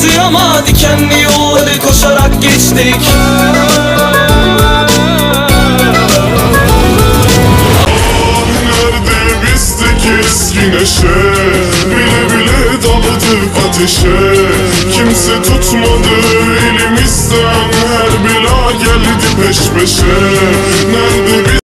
kötü ama dikenli yolları koşarak geçtik. Nerede bizdeki eski neşe, bile bile daldık ateşe. Kimse tutmadı elimizden, her bela geldi peş peşe. Nerede